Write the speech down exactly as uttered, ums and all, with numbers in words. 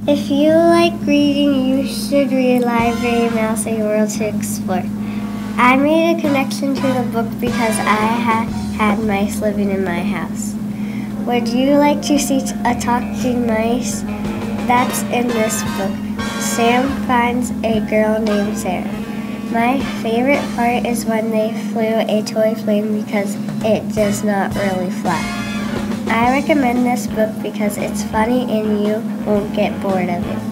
If you like reading, you should read Library Mouse, A World to Explore. I made a connection to the book because I had had mice living in my house. Would you like to see a talking mice? That's in this book. Sam finds a girl named Sarah. My favorite part is when they flew a toy plane because it does not really fly. I recommend this book because it's funny and you won't get bored of it.